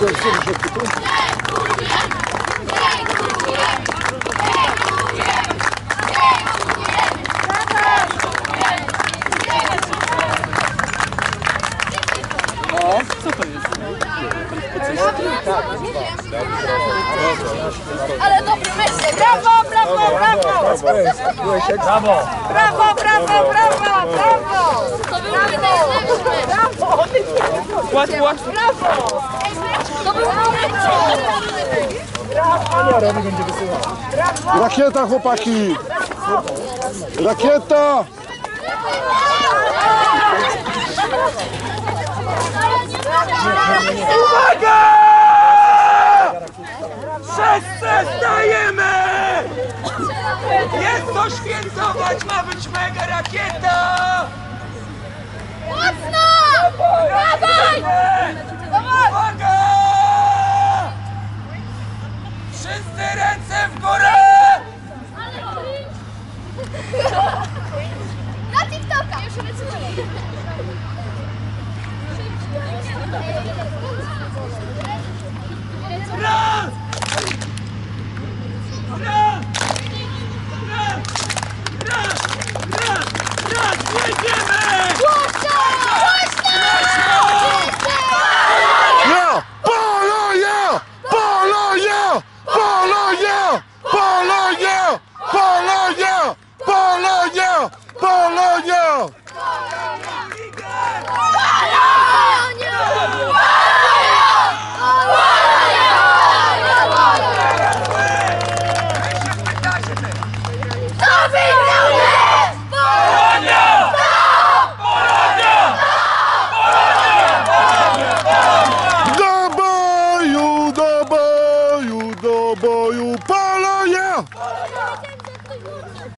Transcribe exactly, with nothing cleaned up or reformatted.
Co to jest? Ale dobry myśl! Brawo, brawo, brawo! Brawo! Brawo, brawo, brawo, brawo! To był najlepszy! Brawo! Płacz, płacz! Brawo! To był najlepszy! Brawo! Rakieta, chłopaki! Rakieta! Uwaga! Wszyscy stajemy! Jest to świętować, ma być mega rakieta! Mocno! Dawaj! Uwaga! Wszyscy ręce w górę! Na TikToka! Już lecimy! Raz! Raz! Raz! Raz! Raz! Raz! Jedziemy! Głośno! Ja! Polonia! Polonia! Polonia! Polonia! Polonia! Polonia! Polonia! Do boju, do boju, do boju! Polonia!